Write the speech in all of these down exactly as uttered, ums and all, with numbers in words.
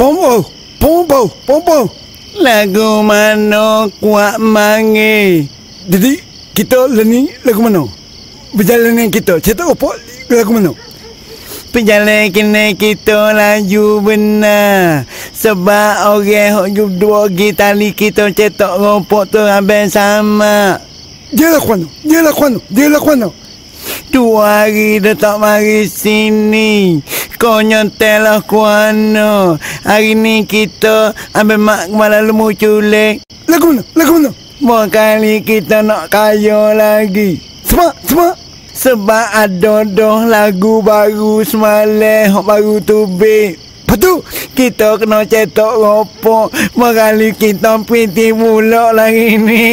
Pompo, pompo, pompo. Lagu mana kuat mangi? Jadi kita ni lagu mana? Perjalanan kita cerita apa lagu mana? Perjalanan kena kita laju benar. Sebab orang yang dua tali kita cetak ropok tu habis sama. Dia lagu mana? Dia lagu mana? Dia lagu mana? Dua hari dah tak mari sini. Kau nyontel lah kuano. Hari ni kita ambil mak kepala lemu culik. Lagu mana? Lagu mana? Mau kali kita nak kaya lagi. Sebab, sebab Sebab ada dah lagu baru semalam hok baru tu be. Betul. Kita kena cetak ropok. Makali kita piti pula lagi ni.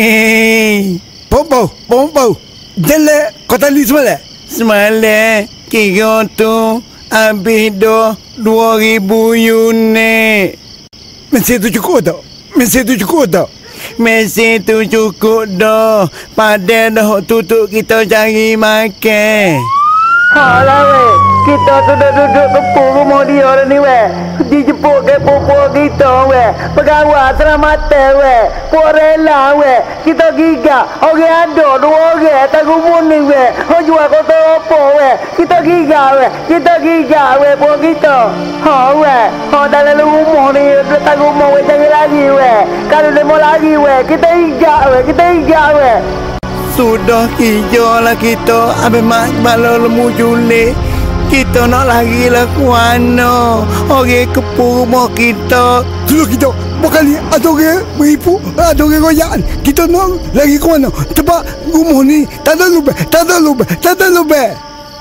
Pompo, pompo. Jelek kau tali semalam. Semalam kira tu habis dah dua ribu unit. Mesin tu cukup tak? Mesin tu cukup tak? Mesin tu cukup dah. Padahal dah tutup kita cari makan. Alah weh, kita tu dah duduk kepung rumah dia dah ni weh. Dijemput ke pupu kita weh. Pegawai selamatan weh. Puak rela weh. Kita gigak. Orang ada dua orang tak rumah ni weh. Orang jual kota apa weh. Kita gigak weh. Kita gigak weh puak kita. Ha weh. Ha dalam rumah ni tak rumah weh. Jangan lagi weh. Kalau dia mau lagi weh. Kita gigak weh. Kita gigak weh. Sudah hijau lah kita. Habis mak kepala lemu julik. Kita nak lagi lah kuano. Orang kepung rumah kita. Sudah kita berkali ada orang beripu, ada orang royak. Kita nak lagi ke mana? Sebab rumah ni tak ada lubang, tak ada lubang, tak ada lubang.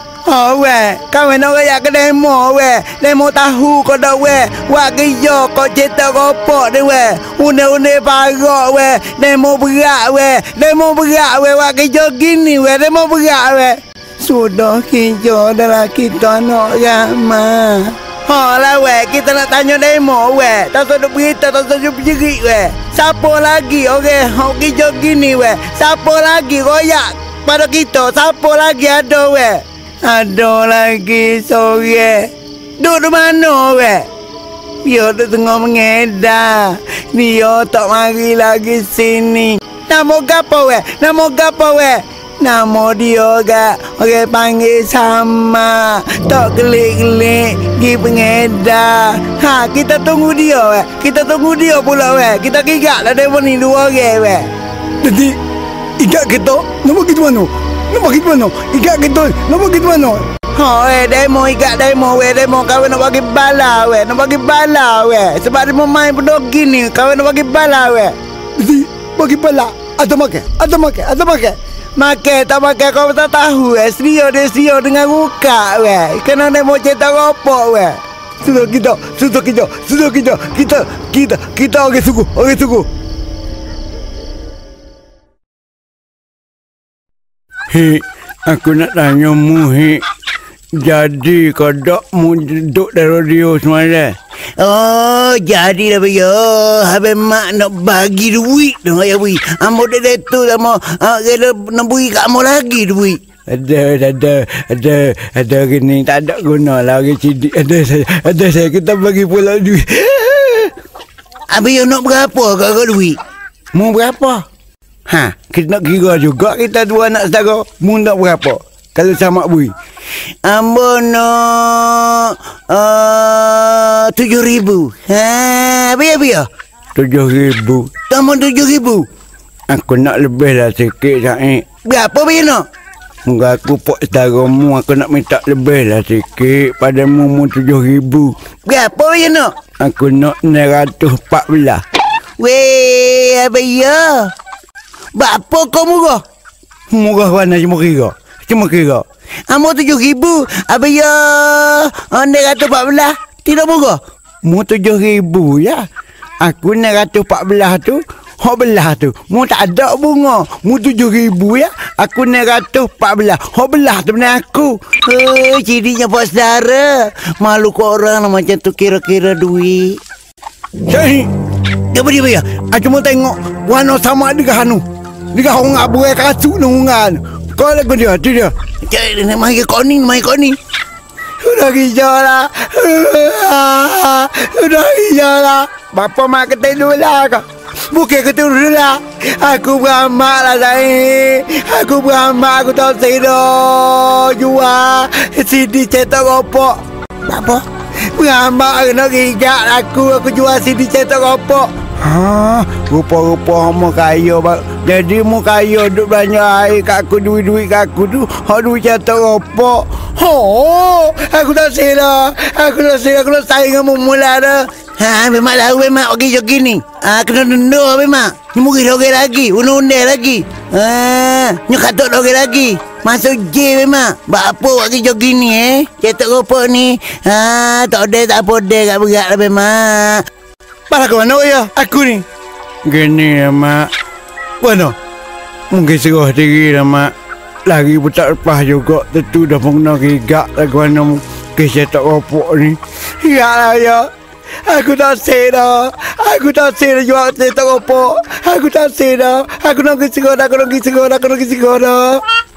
Oh weh, kawan nak royak ke demo weh. Demo tahu kau dah weh. Wak kerja kau cetak ropok ni weh. Une-une parak weh. Demo berat weh. Demo berat weh. Wak kerja gini weh. Demo berat weh. Sudah kerja adalah kita nak ramah. Ha lah weh, kita nak tanya demo weh. Tak sudah berita, tak sudah berjerit weh. Siapa lagi orang hok kerja gini weh? Siapa lagi royak pada kita? Siapa lagi ada weh? Ada lagi sore. Duduk mana weh? Dia tu tengah mengedar. Dia tak mari lagi sini. Nama gapo weh? Nama gapo weh? Nama dia gak orang panggil sama. Tak kelik-kelik pergi pengedar. Ha, kita tunggu dia weh. Kita tunggu dia pula weh. Kita gigak lah demo ni dua orang weh. Jadi ikat kita nak pergi mana? Nak pergi mana? Ikat kita nak pergi mana? Ha weh, demo ikat demo weh. Demo kawan nak bagi bala weh. Nak bagi bala weh. Sebab dia mau main pedogi ni. Kawan nak bagi bala weh. Jadi bagi bala. Ada makan? Ada makan? Ada makan? Makan tak makan kau tak tahu eh. Sedia dia sedia dengan ruka weh. Kena dia mau cetak ropok weh. Sudah kita, sudah kita, sudah kita, kita, kita, kita orang sungguh, orang sungguh. Hei, aku nak tanya mu, hei. Jadi kau dok mu duduk di radio semalam? Oh, jadilah baya. Habis mak nak bagi duit dah ya bui. Amo dah tu amo kena nak bui kat amo lagi duit. Ada, ada, ada, ada gini tak ada guna lagi sidik. Ada saya, ada saya kita bagi pula duit. Habis nak berapa kau duit? Mu berapa? Ha, kita nak kira juga kita dua anak saudara. Mu nak berapa? Kalau sama bui. Ambo nak uh, tujuh ribu. Ha, biar-biar. Tujuh ribu. Kamu tujuh ribu. Aku nak lebih lah sikit, Syahid. Berapa biar nak? Muka aku pok setara mu, aku nak minta lebih lah sikit pada mu mu tujuh ribu. Berapa biar nak? Aku nak enam ratus empat belas. Weh, biar. Berapa kau murah? Murah mana cuma kira? Cuma kira. Amo tujuh ribu. Habis ya enam ratus empat belas. Tidak murah. Mu tujuh ribu ya. Aku enam ratus empat belas tu. Hok belah tu. Mu tak ada bunga. Mu tujuh ribu ya. Aku enam ratus empat belas. Hok belah tu benar aku. Oh, cirinya Pak Saudara. Malu kau orang lah macam tu kira-kira duit. Syahid. Dia beri ya. Aku mau tengok warna sama dengan anu. Dengan orang abu kasut nungan. Kau lagu dia, tu dia. Cik, nak main kau ni, main kau ni. Sudah hijau lah. Dah iyalah. Bapa mak kata dulu lah kau. Bukan kata dulu lah. Aku beramak lah saya. Aku beramak. Aku tak sedar. Jual C D cetak ropok. Apa? Beramak kena rijak aku. Aku jual C D cetak ropok. Ha, rupa-rupa mu kaya bak. Jadi mu kaya duk belanja air kat aku, duit-duit kat aku tu. Hak duit cetak ropok. Oh, aku tak sedar. Aku tak sedar. Aku tak sayang dengan mula dah. Ha, memang lah memang pergi jogging ni. Ah, kena denda memang. Ni mungkin dogel lagi, undang-undang lagi. Ha, ni katok dogel lagi. Masuk je memang. Buat apa pergi jogging ni eh? Cetak ropok ni. Ha, tak ada tak apa dah kat berat lah memang. Para ke mana ya? Aku ni. Gini lah mak. Mana? Mungkin serah diri lah mak. Lagi pun tak lepas juga. Tentu dah pernah gigak lah ke mana kes cetak ropok ni. Ya lah ya. Aku tak sedar. Aku tak sedar jual cetak ropok. Aku tak sedar. Aku nak pergi sekolah. Aku nak pergi sekolah. Aku nak pergi sekolah.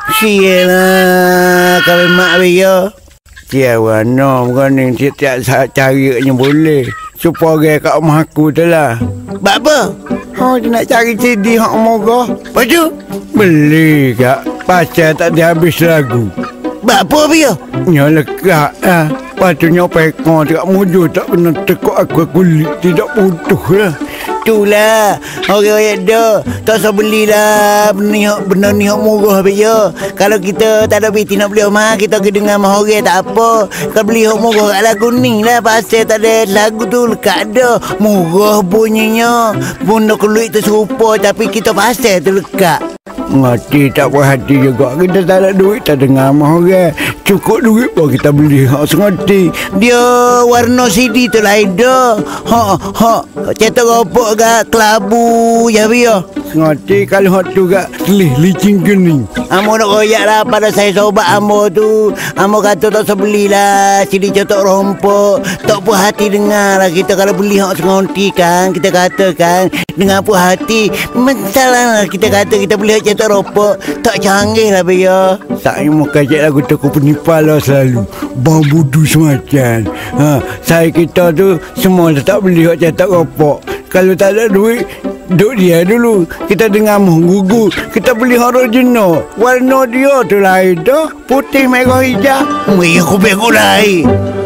Sialah. Kau mak dia. Siapa no, bukan ni tiap-tiap saat carinya boleh. Supaya kat rumah aku tu lah. Buat apa? Oh, dia nak cari C D hak mogah. Lepas tu? Beli kak. Pasal tak ada habis lagu. Buat apa dia? Nya lekat lah. Patutnya pekor dekat mujur tak kena tekuk aku kulit. Tidak putus lah. Itulah. Orang-orang dah. Tak usah belilah. Benda ni, benda ni murah dia. Kalau kita tak ada piti nak beli rumah, kita pergi dengar mahal orang tak apa. Kalau beli hak murah kat lagu ni lah. Pasal tak ada lagu tu lekat dah. Murah bunyinya. Benda kulit tu serupa tapi kita pasal tu lekat. Mati tak puas hati juga. Kita tak ada duit, tak dengar mahal orang. Cukup duit pun kita beli hak sengerti. Dia warna C D tu lain dah. Ha ha cetak ropok kat kelabu ya biar. Sengerti kalau hak tu kat telih licin kening. Amo nak royak lah pada saya sobat Amo tu. Amo kata tak usah belilah C D cetak rompok. Tak puas hati dengar lah kita kalau beli hak sengerti kan. Kita katakan dengan puas hati. Masalah lah kita kata kita beli hak cetak ropok. Tak canggih lah biar. Saya mau kajak lagu tu penipal lah selalu. Bang budu semacam. Ha, saya kita tu semua tak beli hak cetak ropok. Kalau tak ada duit, duk dia dulu. Kita dengar menggugu. Kita beli hak original. Warna dia tu lain dah. Putih, merah, hijau. Weh, aku bego lain.